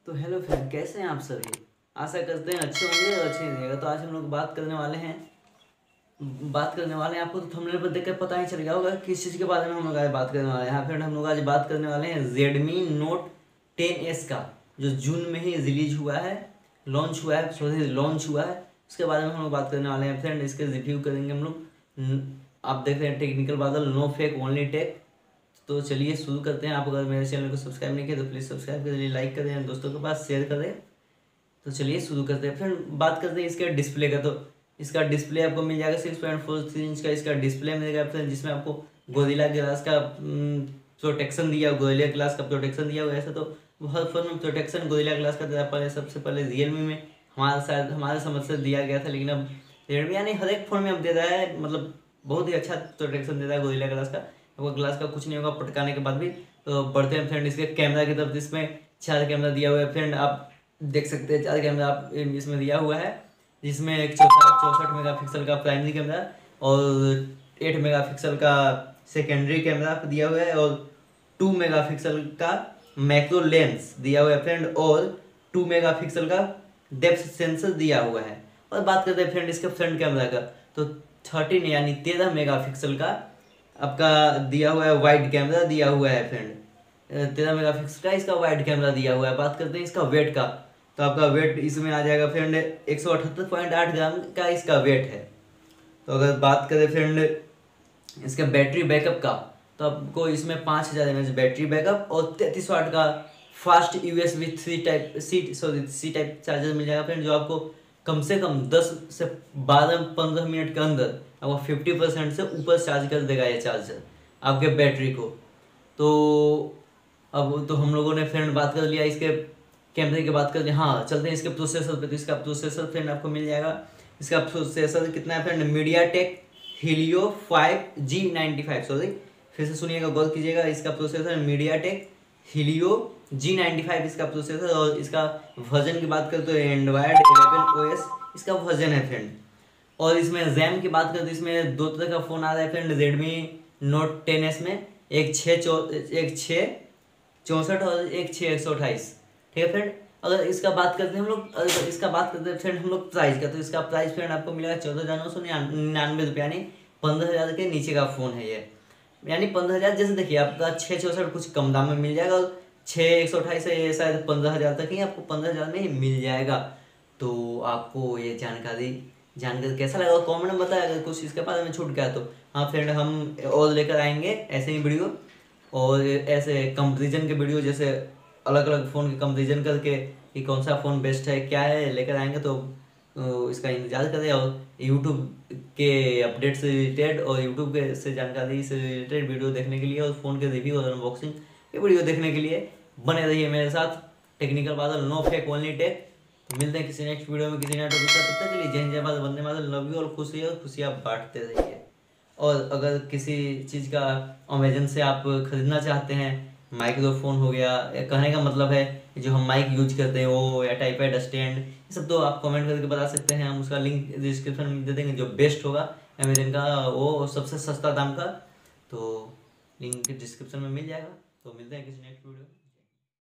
तो hello friend, कैसे हैं आप सभी। आशा करते हैं अच्छे होंगे और अच्छे रहेगा। तो आज हम लोग बात करने वाले हैं आपको तो थंबनेल पर देखकर पता ही चल गया होगा किस चीज़ के बारे में हम लोग आज बात करने वाले हैं। हाँ फ्रेंड, हम लोग आज बात करने वाले हैं Redmi Note 10S का, जो जून में ही रिलीज हुआ है, लॉन्च हुआ है। उसके बारे में हम लोग बात करने वाले हैं फ्रेंड। इसके रिव्यू करेंगे हम लोग। आप देख रहे हैं टेक्निकल बादल, नो फेक ओनली टेक। तो चलिए शुरू करते हैं। आप अगर मेरे चैनल को सब्सक्राइब नहीं किया तो प्लीज़ सब्सक्राइब करें, लाइक करें, दोस्तों के पास शेयर करें। तो चलिए शुरू करते हैं। फिर बात करते हैं इसके डिस्प्ले का। तो इसका डिस्प्ले आपको मिल जाएगा 6.43 इंच का इसका डिस्प्ले मिलेगा फ्रेंड, जिसमें आपको गोरिल्ला ग्लास का प्रोटेक्शन दिया, गोरिल्ला ग्लास का प्रोटेक्शन दिया हुआ है। ऐसा तो हर फोन में प्रोटेक्शन गोरिल्ला ग्लास का दिया। पहले सबसे पहले रियलमी में हमारे समझ से दिया गया था, लेकिन अब रेडमी यानी हर एक फ़ोन में अब दे रहा है। मतलब बहुत ही अच्छा प्रोटेक्शन देता है गोरिल्ला ग्लास का। आपको ग्लास का कुछ नहीं होगा पटकाने के बाद भी। तो बढ़ते हैं फ्रेंड इसके कैमरा की तरफ। इसमें 4 कैमरा दिया हुआ है फ्रेंड, आप देख सकते हैं 4 कैमरा आप इसमें दिया हुआ है, जिसमें एक 64 मेगापिक्सल का प्राइमरी कैमरा और 8 मेगापिक्सल का सेकेंडरी कैमरा दिया हुआ है और 2 मेगापिक्सल का मैक्रो लेंस दिया हुआ है फ्रेंड, और 2 मेगापिक्सल का डेप्थ सेंसर दिया हुआ है। और बात करते हैं फ्रेंड इसके फ्रंट कैमरा का, तो 13 मेगापिक्सल का आपका दिया हुआ है, वाइड कैमरा दिया हुआ है फ्रेंड। 13 मेगापिक्सल का इसका वाइड कैमरा दिया हुआ है। बात करते हैं इसका वेट का, तो आपका वेट इसमें आ जाएगा फ्रेंड 178.8 ग्राम का इसका वेट है। तो अगर बात करें फ्रेंड इसके बैटरी बैकअप का, तो आपको इसमें 5000 mAh बैटरी बैकअप और 33 वाट का fast USB C type charger मिल जाएगा फ्रेंड, जो आपको कम से कम 10 से 12-15 मिनट के अंदर आपको 50% से ऊपर चार्ज कर देगा ये चार्जर आपके बैटरी को। तो अब तो हम लोगों ने फ्रेंड बात कर लिया इसके कैमरे की बात कर ली। हाँ चलते हैं इसके प्रोसेसर पे। तो इसका प्रोसेसर फ्रेंड आपको मिल जाएगा। इसका प्रोसेसर कितना है friend, MediaTek Helio 5G95, sorry फिर से सुनिएगा, गौर कीजिएगा। इसका प्रोसेसर मीडियाटेक हीलियो G95 इसका प्रोसेसर, और इसका वर्जन की बात करें तो एंड्रॉयड 11 OS इसका वर्जन है फ्रेंड। और इसमें रैम की बात करें तो इसमें 2 तरह का फ़ोन आ रहा है फ्रेंड Redmi Note 10S में, एक 664 और एक 628। ठीक है फ्रेंड। अगर इसका बात करते हैं हम लोग, फ्रेंड हम लोग प्राइस का, तो इसका प्राइस फ्रेंड आपको मिलेगा 14,999 रुपये, यानी 15,000 के नीचे का फ़ोन है ये। यानी 15,000, जैसे देखिए आपका 664 कुछ कम दाम में मिल जाएगा, और 628 है ये शायद 15,000 तक ही, आपको 15,000 में ही मिल जाएगा। तो आपको ये जानकारी कैसा लगा कमेंट में बताया। अगर कुछ इसके बारे में छूट गया तो हाँ फ्रेंड, हम और लेकर आएंगे ऐसे ही वीडियो, और ऐसे कंपैरिजन के वीडियो, जैसे अलग अलग फ़ोन के कंपैरिजन करके कि कौन सा फ़ोन बेस्ट है क्या है, लेकर आएंगे। तो इसका इंतज़ार करें। और यूट्यूब के अपडेट से रिलेटेड और यूट्यूब के से जानकारी से रिलेटेड वीडियो देखने के लिए, और फ़ोन के रिव्यू और अनबॉक्सिंग के वीडियो देखने के लिए बने रहिए मेरे साथ। टेक्निकल बादल, नो फेक ओनली टेक। मिलते हैं किसी नेक्स्ट वीडियो में किसी नए टॉपिक का। तब तक के लिए जय हिंद, जय भारत, वंदे मातरम, लव यू, और खुशियाँ बांटते रहिए। और अगर किसी चीज़ का अमेजन से आप ख़रीदना चाहते हैं, माइक्रोफोन हो गया, या कहने का मतलब है जो हम माइक यूज करते हैं वो, या टाइपैड स्टैंड, ये सब तो आप कमेंट करके बता सकते हैं। हम उसका लिंक डिस्क्रिप्शन में दे देंगे, जो बेस्ट होगा अमेजन का, वो सबसे सस्ता दाम का। तो लिंक डिस्क्रिप्शन में मिल जाएगा। तो मिलते हैं किसी नेक्स्ट वीडियो।